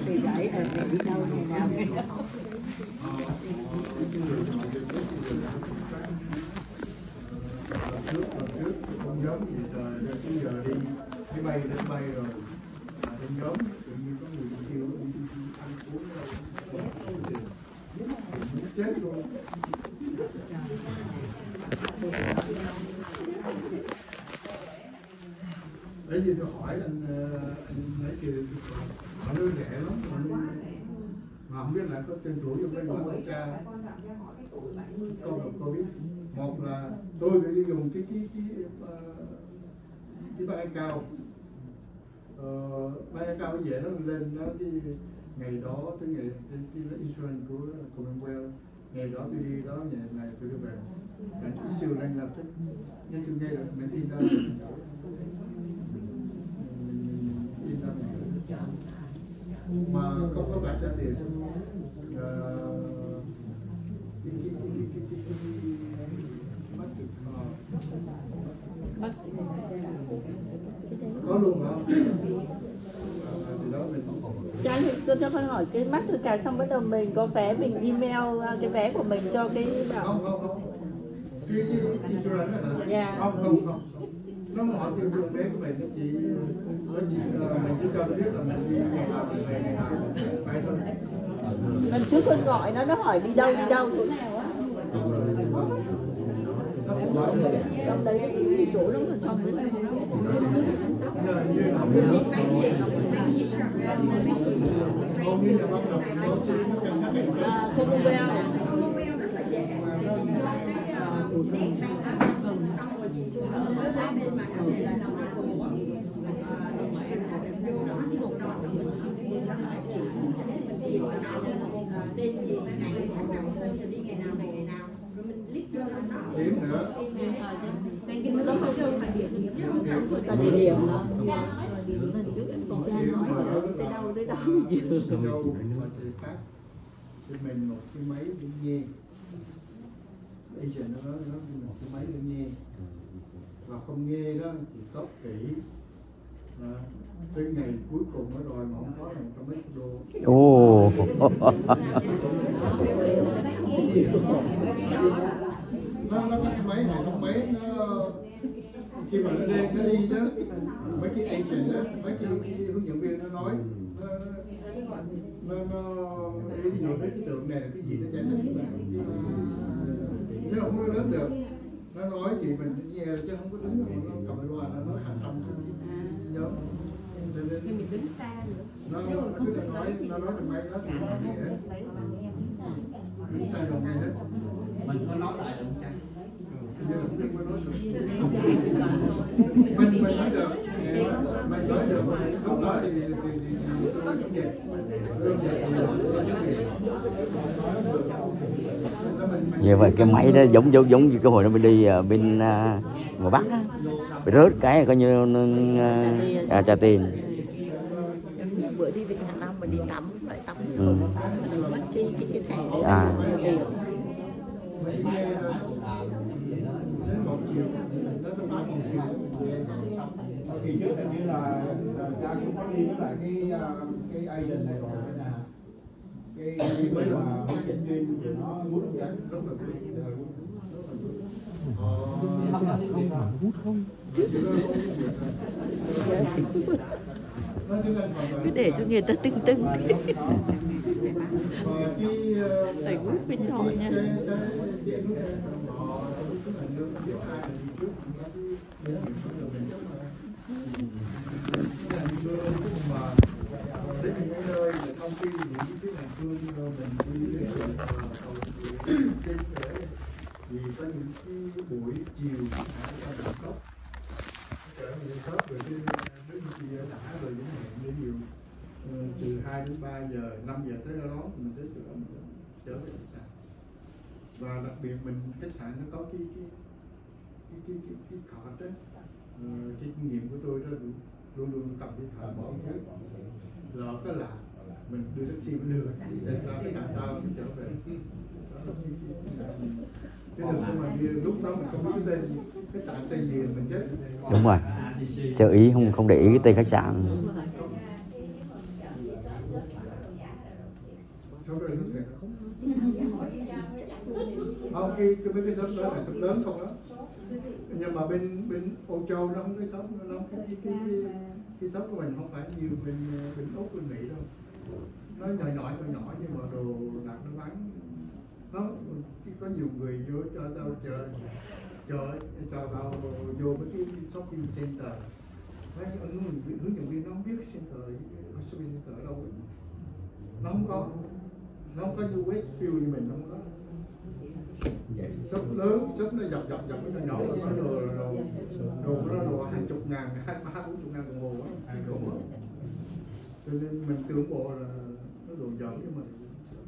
thì gửi về đi đâu ngày nào. Trước không giống gì rồi cái giờ đi máy bay đến bay rồi không giống tự nhiên có người kêu ăn uống chết luôn. Đấy gì tôi hỏi anh ấy kêu họ nuôi rẻ lắm mà không biết là có tên tuổi trong bên ngoài cha con biết. Một là tôi phải đi dùng cái ban cao ban cao nó về nó lên nó cái ngày đó tới ngày cái insurance của Commonwealth ngày đó tôi đi đó ngày này tôi đi về cái siêu nhanh lập tức ngay chung ngay rồi mình tin ra mà không có bạc ra tiền có luôn hả? Cho anh cho con hỏi cái Mastercard xong bắt đầu mình có vé mình email cái vé của mình cho cái không cái insurance hả? Yeah. Không nó hỏi tiêu dùng vé của mình nó chỉ mình chỉ cho nó biết là mình đi ngày nào mình về ngày nào phải thôi. Lần trước con gọi nó hỏi đi đâu chỗ nào á. Trong đấy cái chỗ nó ở trong đấy là không quen. Điểm nữa. Là địa điểm đó. Lần trước em có cha nói tới đâu. Cho mình một cái máy để nghe. Agent nó một cái máy để nghe. Và không nghe đó thì có kỹ. Tới ngày cuối cùng nó đòi mà không có là một mấy đô. Ồ. Nó cái máy này không máy nó khi mà nó đi đó mấy cái agent đó mấy cái hướng dẫn viên nó nói nó ví dụ cái tượng này là cái gì nó giải thích với bạn nó không có lớn được nó nói chị mình nghe chứ không có đứng mà nó cầm loa nó nói hàng trăm nhớ nhưng mình đứng xa nữa nó cứ nói trong máy nó thì nó nghe đứng xa rồi nghe hết mình có nói lại được không? Mình nói được không nói thì tôi chống dịch Vậy vậy cái máy đó giống như cái hồi đó mình đi bên ngoài Bắc á, bị rớt cái coi như trả tiền. Bữa đi Vịnh Hạ Long mà đi tắm lại tắm không mất cái thẻ đấy. Kỳ trước hình như là cha cũng có đi với lại cái agent này rồi nè, cái mà hướng dẫn viên của nó hút rất là cứ để cho người ta tưng phải hút bên trọ nha. Đến những nơi thông tin những cái này chưa mình đi thì có những cái buổi chiều ở cốc trở về cốc rồi đến khi đã rồi những hẹn nhiều từ 2 đến 3 giờ 5 giờ tới đó thì mình tới chỗ đó mình trở về khách sạn và đặc biệt mình khách sạn nó có cái card đó cái kinh nghiệm của tôi đó luôn cầm cái card bỏ trước lỡ có lạ mình đưa taxi mình đưa để ra cái sàn tao mình trở về cái đường mà đi lúc đó mình không biết cái tên khách sạn tên gì mình chết. Đúng rồi, sơ ý không để ý cái tên khách sạn. Shop đó là siêu thị. Không, cái mấy cái shop đó là shop lớn không đó. Nhưng mà bên Âu Châu nó không cái shop, nó không cái shop của mình không phải như bên Úc, bên Mỹ đâu. Nó nhỏ nhưng mà đồ đạc nó bán, nó có nhiều người vô cho tao cho tao vô mấy cái shopping center. Mấy hướng dẫn viên nó không biết shopping center ở đâu ấy. Nó không có như Westfield như mình, nó không có. Shop lớn, shop nó dọc cái nhỏ nó đồ 20.000, 30-40 ngàn đồng hồ á, cho nên mình tưởng bộ là nó đồ giỡn cho mình.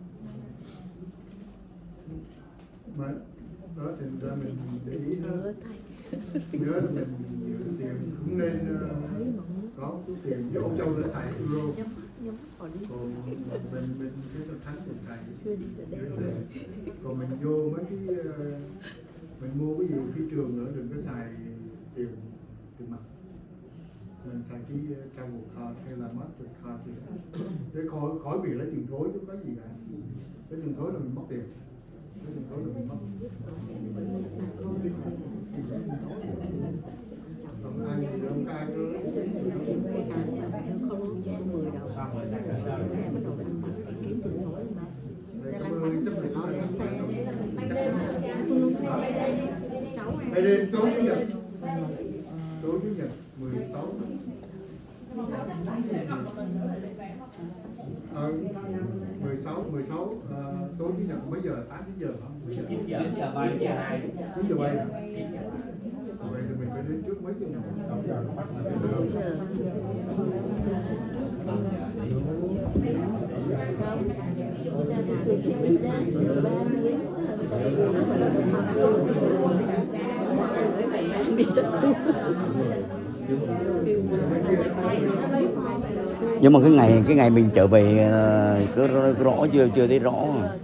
Mà đó thì ra mình để ý hết, nhớ là mình giữ tiền cũng nên có số tiền. Với Âu Châu đã xài euro, còn mình cái tháng mình xài USD. Còn mình vô mấy cái mình mua cái gì phi trường nữa đừng có xài tiền mặt, mình xài cái travel card hay là Mastercard gì đó để khỏi bị lấy tiền thối chứ có gì cả. Cái tiền thối là mình mất tiền, cái tiền thối là mình mất. Không ai nữa. Đây đêm tối chủ nhật 16 tối chủ nhật mấy giờ? 8 giờ hả? 9 giờ bay, 9 giờ bay. Vậy thì mình phải đến trước mấy tiếng đồng hồ. 6 giờ nó bắt Nhưng mà cái ngày mình trở về có rõ chưa thấy rõ.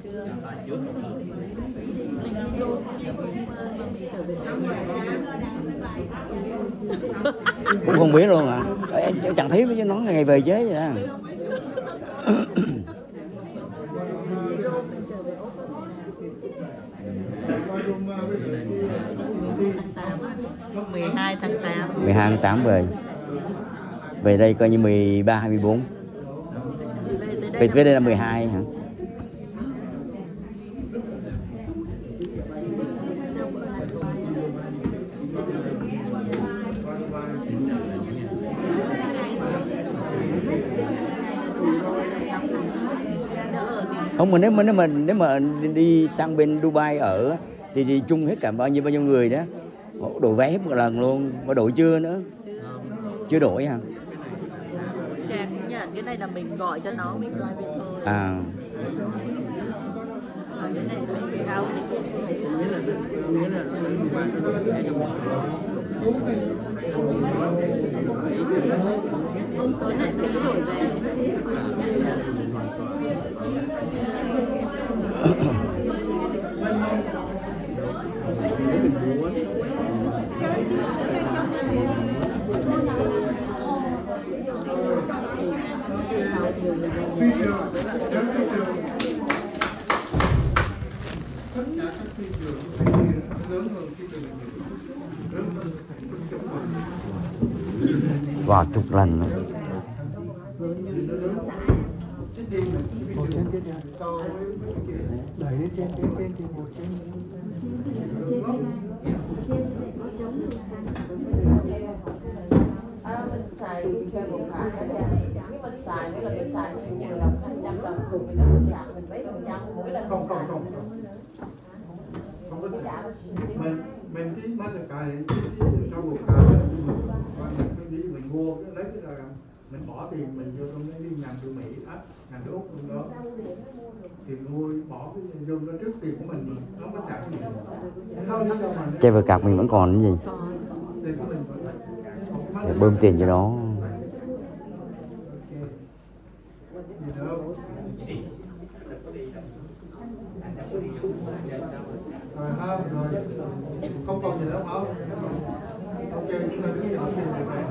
Cũng không biết luôn hả? Em chẳng thấy với nó ngày về chế vậy à. Ngày 12 tháng 8 về đây coi như 13 24. Về đây là 12 hả? Không, mà nếu mà đi sang bên Dubai ở thì chung hết cả bao nhiêu người đó. Đổi vé hết một lần luôn, mà đổi chưa nữa? Chưa đổi hả? Chàng nhận cái này là mình gọi cho nó, mình gọi việc thôi. À. Cái này mình áo. Tối nay phí đổi vé. Vào chục lần nữa. Đẩy lên trên mình xài chơi một khoản nhưng mà xài mỗi lần mình xài nhiều 10 đồng 100 đồng cùng mình trả mình mấy %, mỗi lần không có trả. Mình cái Mastercard này trong một cái mình mua cái lấy cái là mình bỏ tiền mình vô trong cái ngành từ Mỹ, ngành từ Úc luôn đó, thì mua bỏ cái vô nó trước tiền của mình nó có trả cái gì. Chơi vừa cạc mình vẫn còn cái gì? Để bơm tiền cho nó. Rồi không còn gì nữa không? Ok, chúng ta cứ